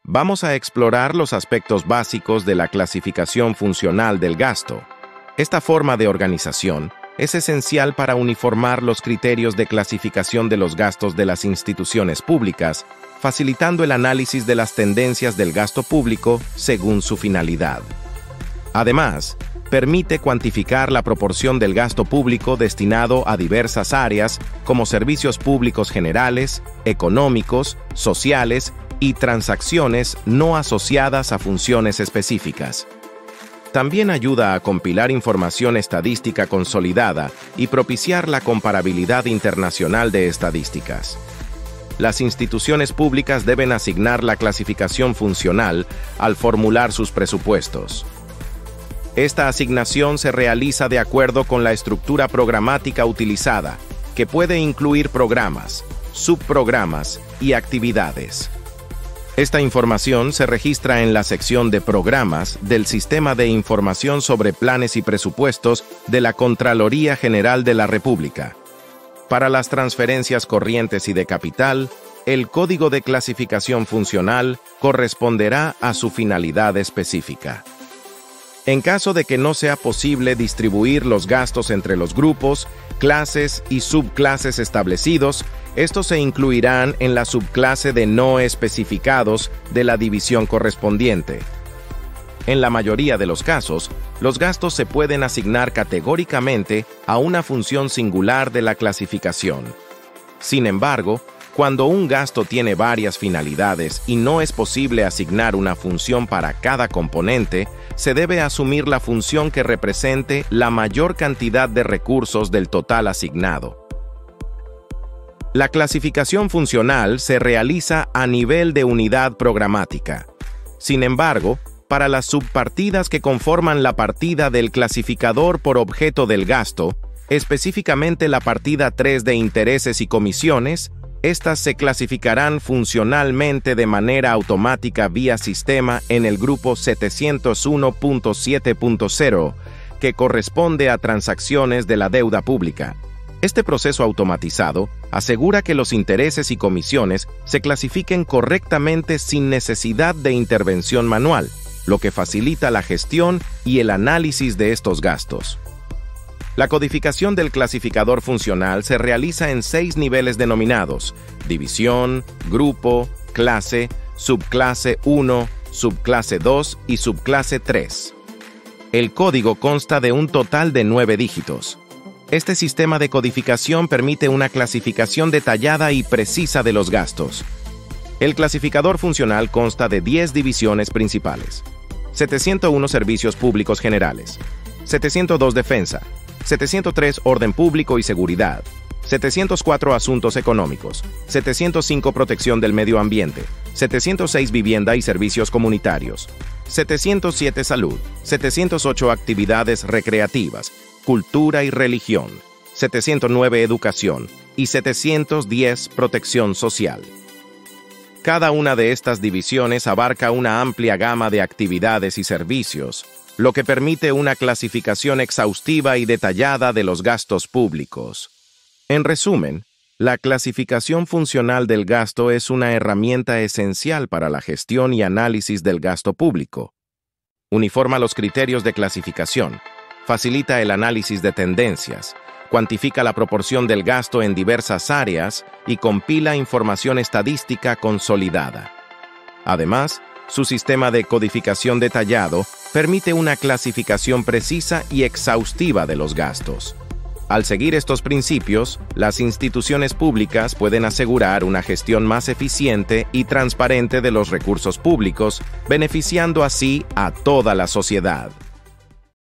Vamos a explorar los aspectos básicos de la clasificación funcional del gasto. Esta forma de organización es esencial para uniformar los criterios de clasificación de los gastos de las instituciones públicas, facilitando el análisis de las tendencias del gasto público según su finalidad. Además, permite cuantificar la proporción del gasto público destinado a diversas áreas como servicios públicos generales, económicos, sociales y transacciones no asociadas a funciones específicas. También ayuda a compilar información estadística consolidada y propiciar la comparabilidad internacional de estadísticas. Las instituciones públicas deben asignar la clasificación funcional al formular sus presupuestos. Esta asignación se realiza de acuerdo con la estructura programática utilizada, que puede incluir programas, subprogramas y actividades. Esta información se registra en la sección de Programas del Sistema de Información sobre Planes y Presupuestos de la Contraloría General de la República. Para las transferencias corrientes y de capital, el código de clasificación funcional corresponderá a su finalidad específica. En caso de que no sea posible distribuir los gastos entre los grupos, clases y subclases establecidos, estos se incluirán en la subclase de no especificados de la división correspondiente. En la mayoría de los casos, los gastos se pueden asignar categóricamente a una función singular de la clasificación. Sin embargo, cuando un gasto tiene varias finalidades y no es posible asignar una función para cada componente, se debe asumir la función que represente la mayor cantidad de recursos del total asignado. La clasificación funcional se realiza a nivel de unidad programática. Sin embargo, para las subpartidas que conforman la partida del clasificador por objeto del gasto, específicamente la partida 3 de intereses y comisiones, estas se clasificarán funcionalmente de manera automática vía sistema en el grupo 701.7.0, que corresponde a transacciones de la deuda pública. Este proceso automatizado asegura que los intereses y comisiones se clasifiquen correctamente sin necesidad de intervención manual, lo que facilita la gestión y el análisis de estos gastos. La codificación del clasificador funcional se realiza en 6 niveles denominados: división, grupo, clase, subclase 1, subclase 2 y subclase 3. El código consta de un total de 9 dígitos. Este sistema de codificación permite una clasificación detallada y precisa de los gastos. El clasificador funcional consta de 10 divisiones principales: 701 Servicios Públicos Generales, 702 Defensa, 703 Orden Público y Seguridad, 704 Asuntos Económicos, 705 Protección del Medio Ambiente, 706 Vivienda y Servicios Comunitarios, 707 Salud, 708 Actividades Recreativas, Cultura y Religión, 709 Educación y 710 Protección Social. Cada una de estas divisiones abarca una amplia gama de actividades y servicios, lo que permite una clasificación exhaustiva y detallada de los gastos públicos. En resumen, la clasificación funcional del gasto es una herramienta esencial para la gestión y análisis del gasto público. Uniforma los criterios de clasificación, facilita el análisis de tendencias, cuantifica la proporción del gasto en diversas áreas y compila información estadística consolidada. Además, su sistema de codificación detallado permite una clasificación precisa y exhaustiva de los gastos. Al seguir estos principios, las instituciones públicas pueden asegurar una gestión más eficiente y transparente de los recursos públicos, beneficiando así a toda la sociedad.